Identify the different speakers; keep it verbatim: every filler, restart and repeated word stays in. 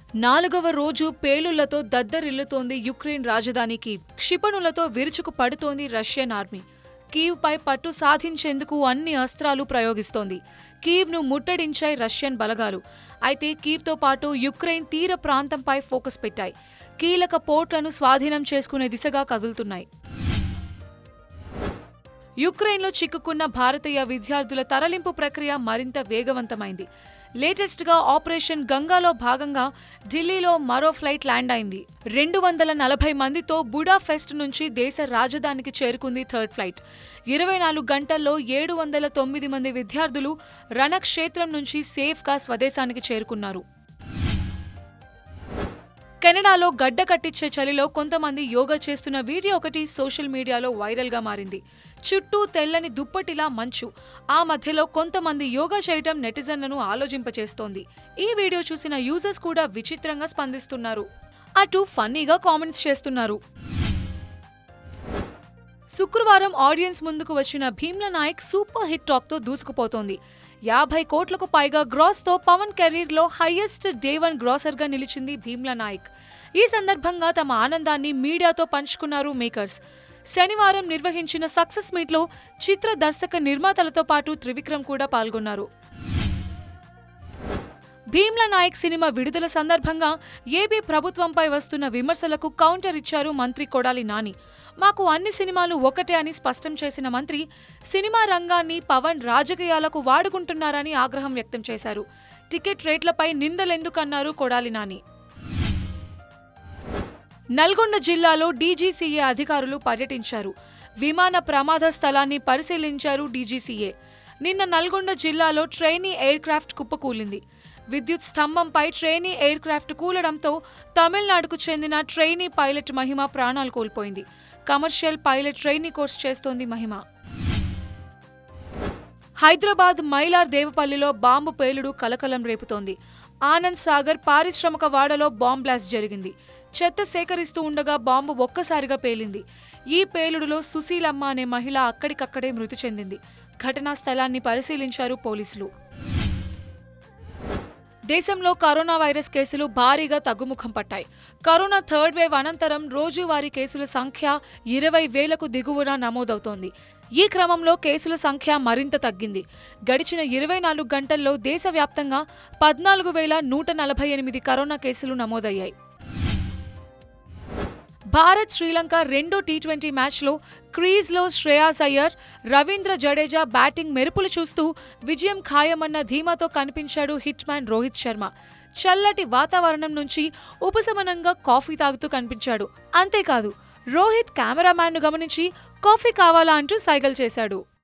Speaker 1: నాలుగవ రోజు పేలుళ్లతో దద్దరిల్లుతోంది యుక్రెయిన్ రాజధాని కీవ్. క్షిపణులతో విరుచుకు పడుతోంది రష్యన్ ఆర్మీ. కీవ్ పై పట్టు సాధించేందుకు అన్ని అస్త్రాలు ప్రయోగిస్తోంది. కీవ్ ను ముట్టడించాయి రష్యన్ బలగాలు. అయితే కీవ్ తో పాటు యుక్రెయిన్ తీర ప్రాంతంపై ఫోకస్ పెట్టాయి. కీలక పోర్ట్లను స్వాధీనం చేసుకునే దిశగా కదులుతున్నాయి. యుక్రెయిన్లో చిక్కుకున్న భారతీయ విద్యార్థుల తరలింపు ప్రక్రియ మరింత వేగవంతమైంది. లేటెస్ట్ గా ఆపరేషన్ గంగాలో భాగంగా ఢిల్లీలో మరో ఫ్లైట్ ల్యాండ్ అయింది. రెండు వందల నలభై మందితో బుడాపెస్ట్ నుంచి దేశ రాజధానికి చేరుకుంది థర్డ్ ఫ్లైట్. ఇరవై నాలుగు గంటల్లో ఏడు వందల తొమ్మిది మంది విద్యార్థులు రణక్షేత్రం నుంచి సేఫ్ గా స్వదేశానికి చేరుకున్నారు. కెనడాలో గడ్డ కట్టించే చలిలో కొంతమంది యోగా చేస్తున్న వీడియో ఒకటి సోషల్ మీడియాలో వైరల్ గా మారింది. చుట్టూ తెల్లని దుప్పటిలా మంచు. ఆ మధ్యలో కొంతమంది యోగా చేయటం నెటిజన్లను ఆలోచింపచేస్తోంది. ఈ వీడియో చూసిన యూజర్స్ కూడా విచిత్రంగా స్పందిస్తున్నారు. అటు ఫన్నీగా కామెంట్స్ చేస్తున్నారు. శుక్రవారం ఆడియన్స్ ముందుకు వచ్చిన Bheemla Nayak super hit talk తో దూసుకుపోతోంది. యాభై కోట్లకు పైగా గ్రాస్ తో పవన్ కెరీర్ లో హైయెస్ట్ డే వన్ గ్రాసర్ గా నిలిచింది భీమ్లా నాయక్. ఈ సందర్భంగా తమ ఆనందాన్ని మీడియాతో పంచుకున్నారు మేకర్స్. శనివారం నిర్వహించిన సక్సెస్ మీట్ లో చిత్ర దర్శక నిర్మాతలతో పాటు త్రివిక్రమ్ కూడా పాల్గొన్నారు. భీమ్లా నాయక్ సినిమా విడుదల సందర్భంగా ఏపీ ప్రభుత్వంపై వస్తున్న విమర్శలకు కౌంటర్ ఇచ్చారు మంత్రి కొడాలి నాని. మాకు అన్ని సినిమాలు ఒకటే అని స్పష్టం చేసిన మంత్రి సినిమా రంగాన్ని పవన్ రాజకీయాలకు వాడుకుంటున్నారని ఆగ్రహం వ్యక్తం చేశారు. టికెట్ రేట్లపై నిందలెందుకన్నారు కొడాలి నాని. నల్గొండ జిల్లాలో డీజీసీఏ అధికారులు పర్యటించారు. విమాన ప్రమాద స్థలాన్ని పరిశీలించారు డీజీసీఏ. నిన్న నల్గొండ జిల్లాలో ట్రైనీ ఎయిర్ క్రాఫ్ట్ కుప్పకూలింది. విద్యుత్ స్తంభంపై ట్రైనీ ఎయిర్ క్రాఫ్ట్ కూలడంతో తమిళనాడుకు చెందిన ట్రైనీ పైలట్ మహిమ ప్రాణాలు కోల్పోయింది. కమర్షియల్ పైలట్ ట్రైనీ కోర్స్ చేస్తోంది మహిమ. హైదరాబాద్ మైలార్ దేవపల్లిలో బాంబు పేలుడు కలకలం రేపుతోంది. ఆనంద్ సాగర్ పారిశ్రామిక వాడలో బాంబ్ బ్లాస్ట్ జరిగింది. చెత్త సేకరిస్తూ ఉండగా బాంబు ఒక్కసారిగా పేలింది. ఈ పేలుడులో సుశీలమ్మ అనే మహిళ అక్కడికక్కడే మృతి చెందింది. ఘటనా స్థలాన్ని పరిశీలించారు పోలీసులు. దేశంలో కరోనా వైరస్ కేసులు భారీగా తగ్గుముఖం పట్టాయి. కరోనా థర్డ్ వేవ్ అనంతరం రోజువారీ కేసుల సంఖ్య ఇరవై వేలకు దిగువన నమోదవుతోంది. ఈ క్రమంలో కేసుల సంఖ్య మరింత తగ్గింది. గడిచిన ఇరవై నాలుగు గంటల్లో దేశవ్యాప్తంగా పద్నాలుగు వేల నూట నలభై ఎనిమిది కరోనా కేసులు నమోదయ్యాయి. భారత్ శ్రీలంక రెండో టీ ట్వంటీ మ్యాచ్లో క్రీజ్లో శ్రేయాస్ అయ్యర్, రవీంద్ర జడేజా బ్యాటింగ్ మెరుపులు చూస్తూ విజయం ఖాయమన్న ధీమాతో కనిపించాడు హిట్ మ్యాన్ రోహిత్ శర్మ. చల్లటి వాతావరణం నుంచి ఉపశమనంగా కాఫీ తాగుతూ కనిపించాడు. అంతేకాదు రోహిత్ కెమెరామ్యాన్ను గమనించి కాఫీ కావాలా అంటూ సైగలు చేశాడు.